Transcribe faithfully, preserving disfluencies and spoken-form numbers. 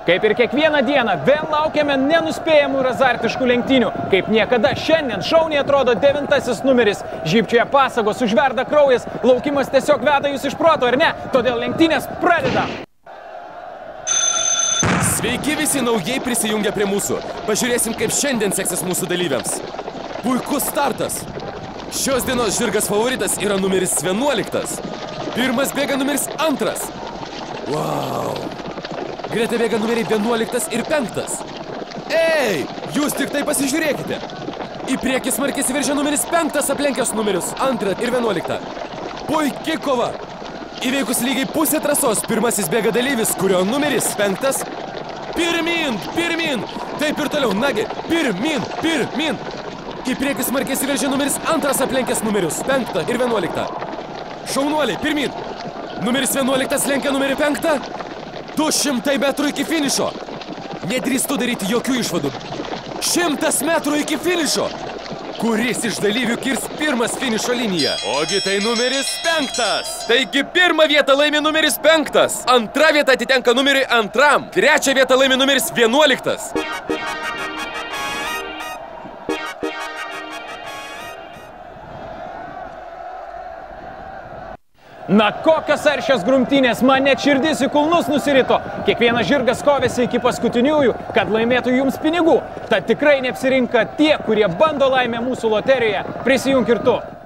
Kaip ir kiekvieną dieną, vėl laukiame nenuspėjamų ir azartiškų lenktynių. Kaip niekada šiandien šauniai atrodo devintasis numeris. Žybčioje pasagos, užverda kraujas, laukimas tiesiog veda jūs iš proto, ar ne? Todėl lenktynės pradeda. Sveiki visi naujai prisijungę prie mūsų. Pažiūrėsim, kaip šiandien seksis mūsų dalyviams. Puikus startas. Šios dienos žirgas favoritas yra numeris vienuoliktas. Pirmas bėga numeris antras. Wow. Greta bėga numeriai vienuoliktas ir penktas. Ei, jūs tik tai pasižiūrėkite. Į priekį smarkiai įsiveržia numeris penktas, aplenkęs numerius antrą ir vienuoliktą. Puiki kova. Įveikus lygiai pusę trasos, pirmasis bėga dalyvis, kurio numeris penktas. Pirmin, pirmin. Taip ir toliau, nagi, pirmin, pirmin. Į priekį smarkiai įsiveržia numeris antras, aplenkęs numerius penktą ir vienuoliktą. Šaunuoliai, pirmin. Numeris vienuoliktas lenkia numerį penktą. du šimtai metrų iki finišo. Nedrįstu daryti jokių išvadų. Šimtas metrų iki finišo. Kuris iš dalyvių kirs pirmas finišo liniją? Ogi tai numeris penktas. Taigi pirmą vietą laimi numeris penktas. Antra vieta atitenka numeriui antram. Trečią vietą laimi numeris vienuoliktas. Na, kokios aršios grumtynės, man net širdis į kulnus nusirito. Kiekvienas žirgas kovėsi iki paskutiniųjų, kad laimėtų jums pinigų. Tad tikrai neapsirinka tie, kurie bando laimę mūsų loterijoje. Prisijunk ir tu.